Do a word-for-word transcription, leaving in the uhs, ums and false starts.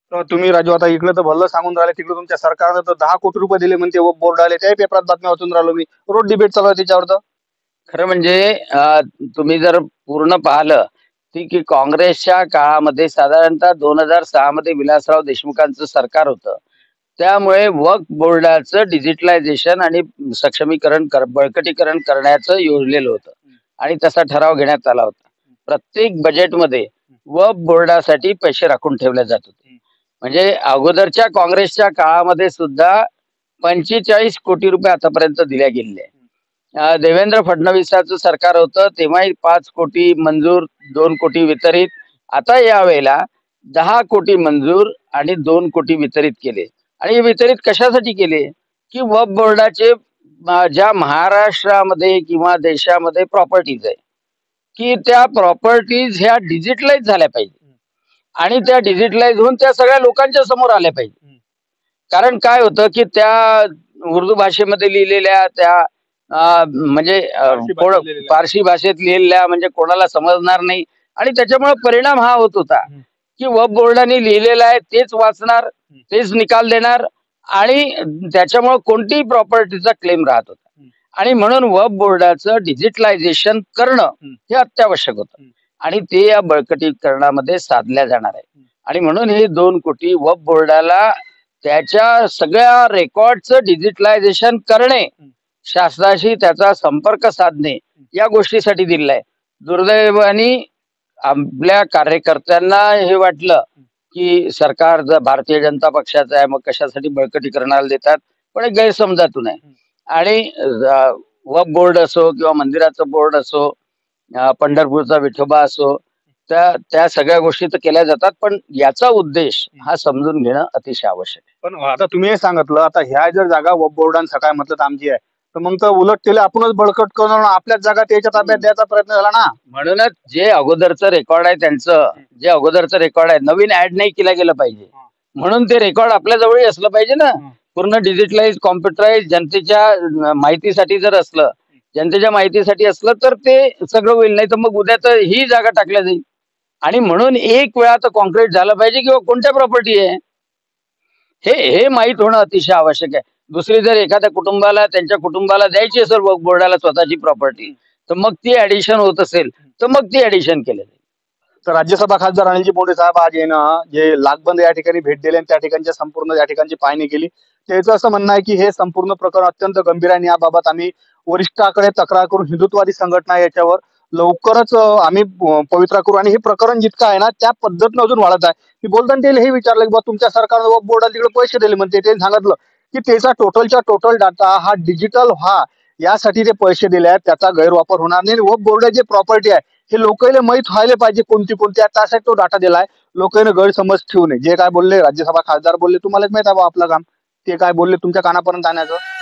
तर तुम्ही राजू आता इकडे तर भल्लं सांगून राहिले, तिकडे तुमच्या सरकारनं तर दहा कोटी रुपये दिले म्हणते वक्फ बोर्डाला. त्याही पेपरात बातम्या वाचून राहिलो मी. रोज डिबेट चालू आहे त्याच्यावर तर. खरं म्हणजे अ, तुम्ही जर पूर्ण पाहिलं की की काँग्रेसच्या काळामध्ये साधारणतः दोन हजार सहा मध्ये विलासराव देशमुखांचं सरकार होतं. त्यामुळे वक्फ बोर्डाचं डिजिटलायझेशन आणि सक्षमीकरण कर बळकटीकरण करण्याचं योजलेलं होतं आणि तसा ठराव घेण्यात आला होता. प्रत्येक बजेटमध्ये वक्फ बोर्डासाठी पैसे राखून ठेवले जात होते. म्हणजे अगोदरच्या काँग्रेसच्या काळामध्ये सुद्धा पंचेचाळीस कोटी रुपये आतापर्यंत दिल्या गेलेले आहे. अ, देवेंद्र फडणवीसाचं सरकार होतं तेव्हाही पाच कोटी मंजूर, दोन कोटी वितरित. आता यावेळेला दहा कोटी मंजूर आणि दोन कोटी वितरित केले. आणि हे वितरित कशासाठी केले? की वक्फ बोर्डाचे अ, ज्या महाराष्ट्रामध्ये किंवा देशामध्ये प्रॉपर्टीज आहे, की त्या प्रॉपर्टीज ह्या डिजिटलाइज झाल्या पाहिजे आणि त्या डिजिटलाइज होऊन त्या सगळ्या लोकांच्या समोर आल्या पाहिजे. कारण काय होतं की त्या उर्दू भाषेमध्ये लिहिलेल्या त्या अ, म्हणजे अ, फारसी कोण भाषेत लिहिलेल्या. फारसी भाषेत लिहिलेल्या म्हणजे कोणाला समजणार नाही आणि त्याच्यामुळे परिणाम हा होत होता की वक्फ बोर्डाने लिहिलेलं आहे तेच वाचणार, तेच निकाल देणार आणि त्याच्यामुळे कोणतीही प्रॉपर्टीचा क्लेम राहत होता. आणि म्हणून वक्फ बोर्डाचं डिजिटलायझेशन करणं हे अत्यावश्यक होतं आणि ते या बळकटीकरणामध्ये साधल्या जाणार आहे. आणि म्हणून हे दोन कोटी वक्फ बोर्डाला त्याच्या सगळ्या रेकॉर्डचं डिजिटलायझेशन करणे, शासनाशी त्याचा संपर्क साधणे या गोष्टीसाठी दिलेलं आहे. दुर्दैवाने आपल्या कार्यकर्त्यांना हे वाटलं की सरकार जर भारतीय जनता पक्षाचं आहे मग कशासाठी बळकटीकरणाला देतात, पण एक गैरसमजातून आहे. आणि अ, वक्फ बोर्ड असो किंवा मंदिराचं बोर्ड असो, अ, पंढरपूरचा विठोबा असो, त्या त्या सगळ्या गोष्टी तर केल्या जातात, पण याचा उद्देश हा समजून घेणं अतिशय आवश्यक आहे. पण आता तुम्ही हे सांगितलं, आता ह्या जर जागा वक्फ बोर्डाने सकाळी म्हटलं तर आमची आहे, तर मग तर उलट त्याला आपणच बळकट करून आपल्याच जागा त्याच्या ताब्यात द्यायचा प्रयत्न झाला ना. म्हणूनच जे अगोदरचं रेकॉर्ड आहे त्यांचं, जे अगोदरचं रेकॉर्ड आहे नवीन ऍड नाही केलं गेलं पाहिजे. म्हणून ते रेकॉर्ड आपल्या जवळही असलं पाहिजे ना. पूर्ण डिजिटलाइज, कॉम्प्युटराइज जनतेच्या अ, माहितीसाठी जर असलं, जनतेच्या माहितीसाठी असलं तर ते सगळं होईल. नाही तर मग उद्या तर ही जागा टाकल्या जाईल. आणि म्हणून एक वेळा तर कॉन्क्रीट झालं पाहिजे किंवा कोणत्या प्रॉपर्टी आहे हे हे माहीत होणं अतिशय आवश्यक आहे. दुसरी जर एखाद्या कुटुंबाला त्यांच्या कुटुंबाला द्यायची असेल वक्फ बोर्डाला स्वतःची प्रॉपर्टी, तर मग ती ऍडिशन होत असेल तर मग ती ऍडिशन केलं जाईल. तर राज्यसभा खासदार अनिलजी बोंडे साहेब आज येणं जे लागबंद या ठिकाणी भेट दिली आणि त्या ठिकाणच्या संपूर्ण या ठिकाणची पाहणी केली. त्याचं असं म्हणणं आहे की हे संपूर्ण प्रकरण अत्यंत गंभीर आहे आणि याबाबत आम्ही वरिष्ठाकडे तक्रार करून हिंदुत्ववादी संघटना याच्यावर लवकरच अ, आम्ही अ, पवित्रा करू आणि हे प्रकरण जितकं आहे ना त्या पद्धतीनं अजून वाढत आहे. मी बोलताना त्याला हे विचारलं की बा तुमच्या सरकारनं वक्फ बोर्डाला तिकडे पैसे दिले म्हणते. ते सांगितलं की त्याचा टोटलच्या टोटल डाटा हा डिजिटल व्हा यासाठी ते पैसे दिले आहेत, त्याचा गैरवापर होणार नाही. वक्फ बोर्ड जे प्रॉपर्टी आहे हे लोकांना माहित व्हायला पाहिजे कोणती कोणती आहे, त्यासाठी तो डाटा दिलाय. लोकांना गैरसमज ठेवू नये. जे काय बोलले राज्यसभा खासदार बोलले तुम्हालाच माहित आहे बा आपलं काम. ते काय बोलले तुमच्या कानापर्यंत आणायचं.